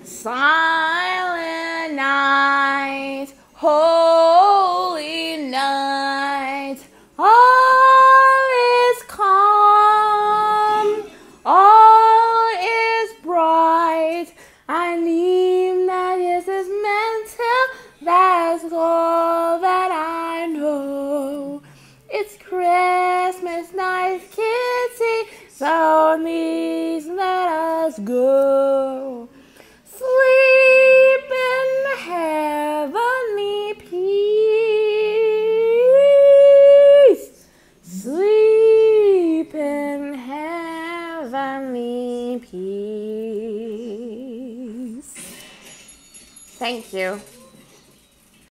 Silent night, holy night, all is calm, all is bright. I need that this is mental, that's all that I know. It's Christmas night, kitty, so please let us go. Sleep in heavenly peace. Sleep in heavenly peace. Thank you.